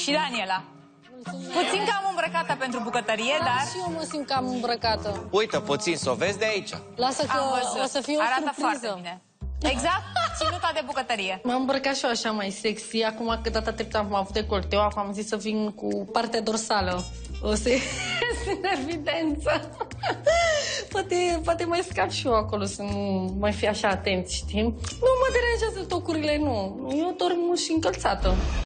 Și Daniela. Puțin cam îmbrăcată pentru bucătărie, dar... Și eu mă simt cam îmbrăcată. Uită puțin, să o vezi de aici. Lasă că o să fie o Arată surpriză. foarte bine. Exact, ținuta de bucătărie. M-am îmbrăcat și eu așa mai sexy. Acum că data trecută am avut decolteu, acum am zis să vin cu partea dorsală. O să ies în evidență. Poate mai scap și eu acolo să nu mai fie așa atenți, știi? Nu mă deranjează tocurile, nu. Eu dorm și încălțată.